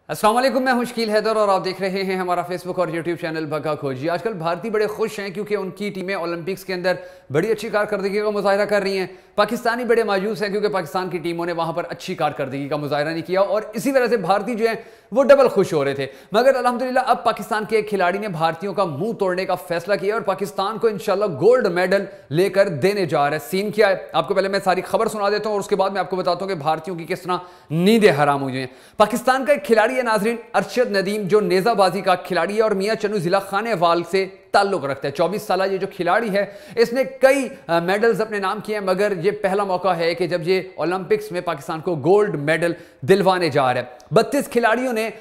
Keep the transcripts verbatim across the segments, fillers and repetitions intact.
अस्सलाम वालेकुम, मैं हूं शकील हैदर और आप देख रहे हैं हमारा फेसबुक और यूट्यूब चैनल भगा खोजी। आजकल भारतीय बड़े खुश हैं क्योंकि उनकी टीमें ओलंपिक्स के अंदर बड़ी अच्छी कारकर्दगी का मुजाहरा कर रही हैं। पाकिस्तानी बड़े मायूस हैं क्योंकि पाकिस्तान की टीमों ने वहां पर अच्छी कारकर्दगी का मुजाहरा नहीं किया और इसी वजह से भारतीय जो हैं वो डबल खुश हो रहे थे। मगर अल्हम्दुलिल्लाह अब पाकिस्तान के एक खिलाड़ी ने भारतीयों का मुंह तोड़ने का फैसला किया और पाकिस्तान को इंशाल्लाह गोल्ड मेडल लेकर देने जा रहा है। सीन क्या है आपको पहले मैं सारी खबर सुना देता हूं और उसके बाद मैं आपको बताता हूं कि भारतीयों की किस तरह नींदें हराम हुई हैं। पाकिस्तान का एक खिलाड़ी है नाजरीन, अरशद नदीम, जो नेजाबाजी का खिलाड़ी है और मियां चन्नू जिला खानेवाल से ताल्लुक रखता है। चौबीस साल ये जो खिलाड़ी है इसने कई मेडल्स अपने नाम किए हैं, मगर ये पहला मौका है कि जब ये ओलंपिक्स में पाकिस्तान को गोल्ड मेडल दिलवाने जा रहा है। बत्तीस खिलाड़ियों ने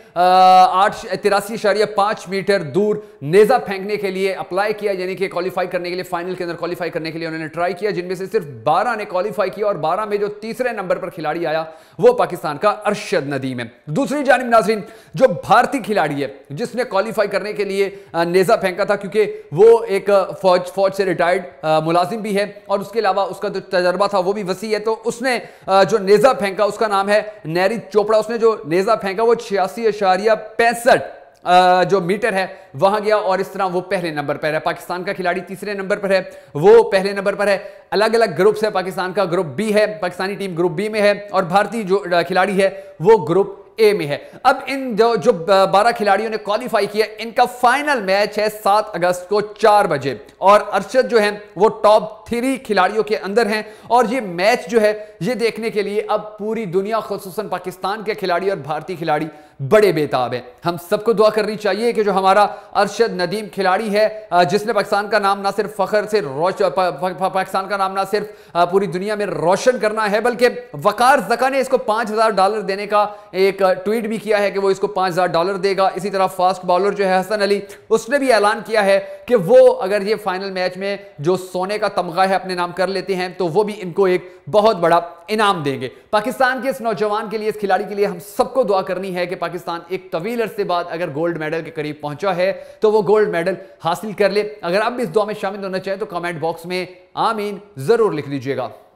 आठ तिरासी इशारिया पांच मीटर दूर नेजा फेंकने के लिए अप्लाई किया, यानी कि क्वालिफाई करने के लिए, फाइनल के अंदर क्वालिफाई करने के लिए उन्होंने ट्राई किया, जिनमें से सिर्फ बारह ने क्वालिफाई किया और बारह में जो तीसरे नंबर पर खिलाड़ी आया वो पाकिस्तान का अरशद नदीम है। दूसरी जानिब नाज़रीन, जो भारतीय खिलाड़ी है जिसने क्वालिफाई करने के लिए नेजा फेंका था, क्योंकि वो एक फौज फौज से रिटायर्ड मुलाजिम भी है और उसके अलावा उसका जो तजर्बा था वो भी वसी है, तो उसने जो नेजा फेंका उसका नाम है नैरी चोपड़ा। उसने जो नेजा फेंका वो छियासी इशारिया पैंसठ जो मीटर है वहां गया और इस तरह वो पहले नंबर पर है। पाकिस्तान का खिलाड़ी तीसरे नंबर पर है, वो पहले नंबर पर है। अलग अलग ग्रुप्स है, पाकिस्तान का ग्रुप बी है, पाकिस्तानी टीम ग्रुप बी में है और भारतीय जो खिलाड़ी है वो ग्रुप ए में है। अब इन जो जो बारह खिलाड़ियों ने क्वालिफाई किया, इनका फाइनल मैच है सात अगस्त को चार बजे और अरशद जो है वो टॉप थ्री खिलाड़ियों के अंदर हैं और ये मैच जो है ये देखने के लिए अब पूरी दुनिया, खुसूसन पाकिस्तान के खिलाड़ी और भारतीय खिलाड़ी बड़े बेताब हैं। हम सबको दुआ करनी चाहिए कि जो हमारा अरशद नदीम खिलाड़ी है, जिसने पाकिस्तान का नाम ना सिर्फ फखर से रोशन पा, पा, पा, पाकिस्तान का नाम ना सिर्फ पूरी दुनिया में रोशन करना है, बल्कि वकार ज़का ने इसको पांच हजार डॉलर देने का एक ट्वीट भी किया है कि वो इसको पांच हजार डॉलर देगा। इसी तरह फास्ट बॉलर जो है हसन अली, उसने भी ऐलान किया है कि वो अगर ये फाइनल मैच में जो सोने का तमगा है अपने नाम कर लेते हैं तो वो भी इनको एक बहुत बड़ा इनाम देंगे। पाकिस्तान के इस नौजवान के लिए, इस खिलाड़ी के लिए हम सबको दुआ करनी है कि पाकिस्तान एक तवील अरसे बाद अगर गोल्ड मेडल के करीब पहुंचा है तो वो गोल्ड मेडल हासिल कर ले। अगर आप भी इस दुआ में शामिल होना चाहें तो कमेंट बॉक्स में आमीन जरूर लिख लीजिएगा।